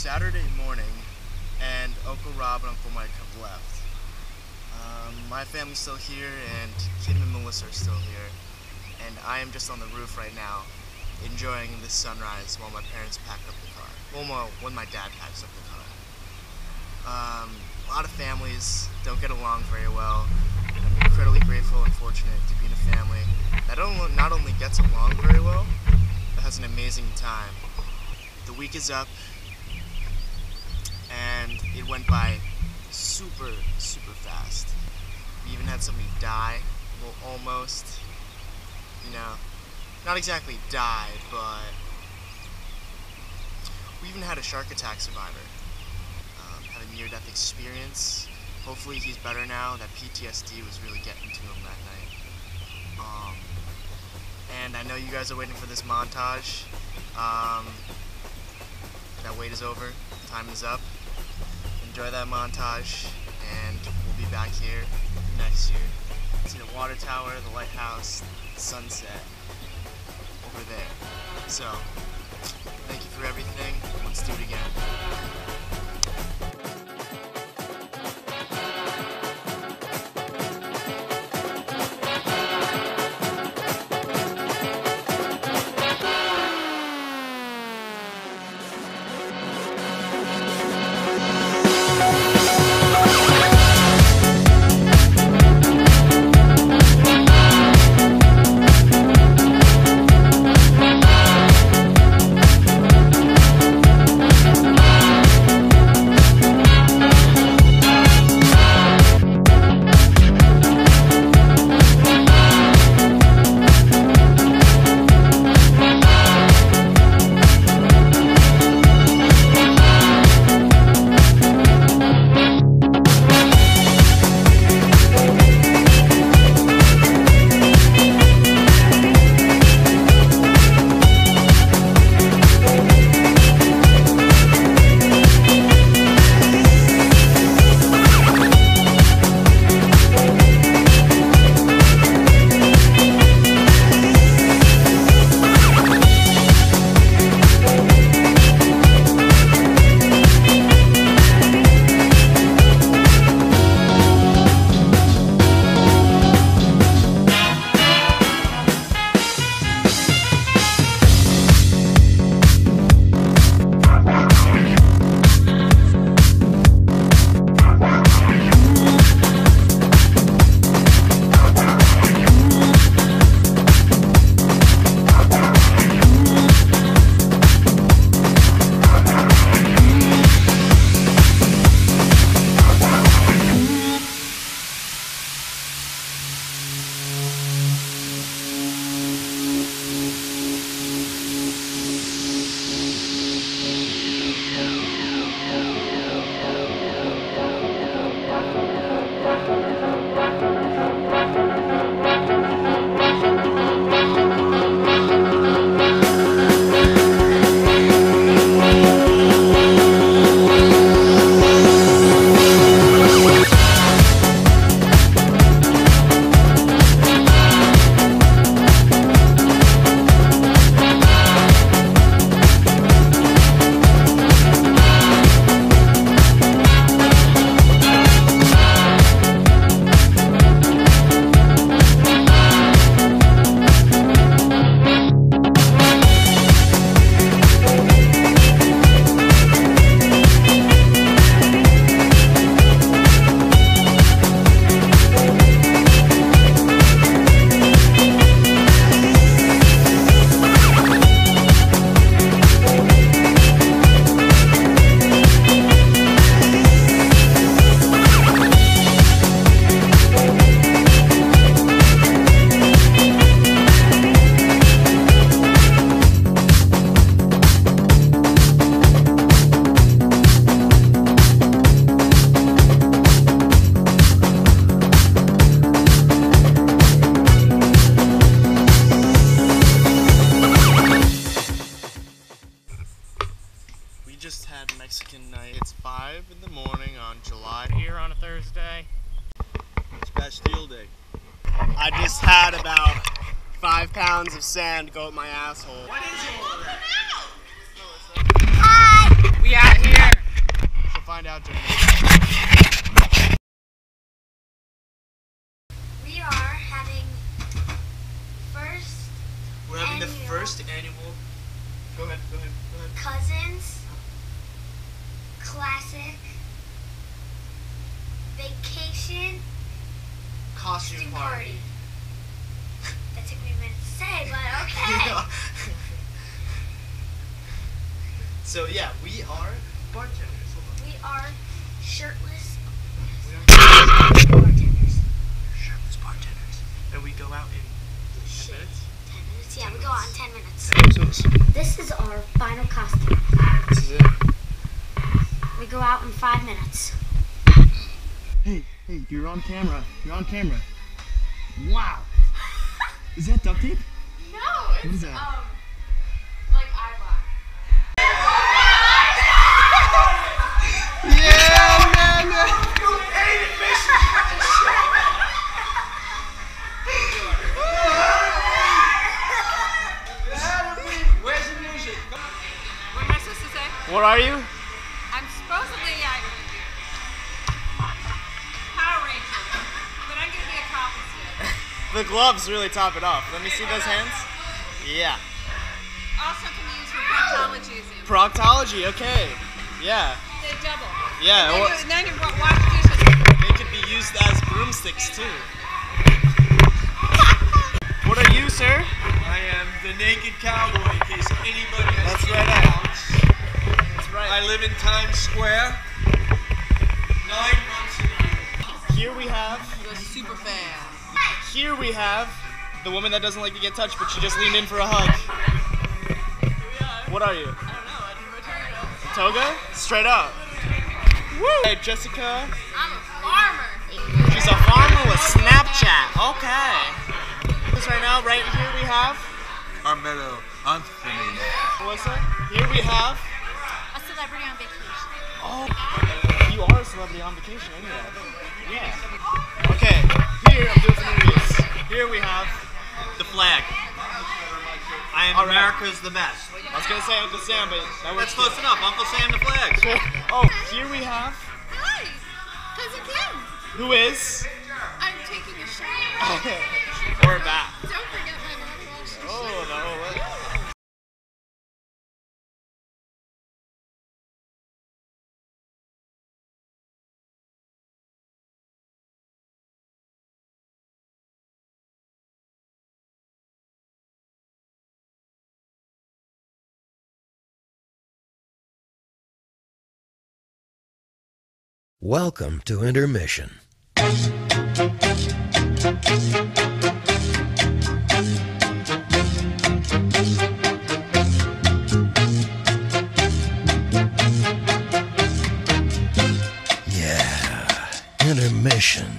Saturday morning, and Uncle Rob and Uncle Mike have left. My family's still here, and Kim and Melissa are still here, and I am just on the roof right now, enjoying the sunrise while my parents pack up the car. Well, when my dad packs up the car. A lot of families don't get along very well. I'm incredibly grateful and fortunate to be in a family that not only gets along very well, but has an amazing time. The week is up, and it went by super fast. We even had somebody die, well, almost, you know, not exactly died, but we even had a shark attack survivor have a near-death experience. Hopefully he's better now. That PTSD was really getting to him that night. And I know you guys are waiting for this montage. That wait is over. Time is up. Enjoy that montage, and we'll be back here next year. See the water tower, the lighthouse, the sunset over there. So, thank you for everything. Let's do it again. Mexican night. It's 5 in the morning on July. Here on a Thursday. It's Bastille Day. I just had about 5 pounds of sand go up my asshole. What is it? Hi! We out here. We'll find out during We are having first. We're having the first annual. Go ahead. Cousins Classic Vacation Costume party. That took me a minute to say, but okay. So yeah, we are bartenders. We are shirtless bartenders. Shirtless bartenders. And we go out in 10 minutes? 10 minutes? Yeah, we go out in 10 minutes. So, This is our final costume. this is it. We go out in 5 minutes. Hey, you're on camera. Wow. Is that duct tape? No, What is that? like eyelash. Yeah, man. Where's the music? What am I supposed to say? What are you? I'm supposedly Power Ranger, but I'm gonna be a cop instead. The gloves really top it off. Let me see those hands. Yeah. Also can be used for proctology exams. Proctology, okay. Yeah. They double. Yeah. And then you wash dishes. They could be used as broomsticks too. What are you, sir? I am the naked cowboy in case anybody has That's any right. doubts. That's right. I live in Times Square 9 months a year. Here we have. The super fan. Here we have the woman that doesn't like to get touched, but she just leaned in for a hug. What are you? I don't know. I didn't return it. Toga? Straight up. Woo! Hey, Jessica. I'm a farmer. She's a farmer with Snapchat. Okay. Right now, right here we have Armando Anthony. Melissa. Here we have. A celebrity on vacation. Oh, you are a celebrity on vacation, I knew that. Yeah. Okay. Here, I'm doing some interviews. Here we have The flag. I am All right. America's the best. I was gonna say Uncle Sam, but that That's works close too. enough. Uncle Sam the flag. Oh, here we have. Hi, Cousin Kim. Who is? I'm taking a shower. We're back. Don't forget my mouthwash. Oh no. What? Welcome to Intermission. Yeah, intermission.